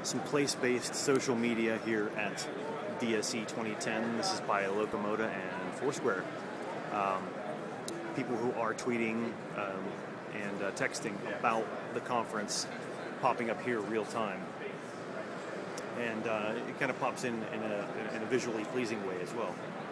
some place-based social media here at DSE 2010. This is by Locomoda and Foursquare. People who are tweeting and texting about the conference popping up here real time. And it kind of pops in a visually pleasing way as well.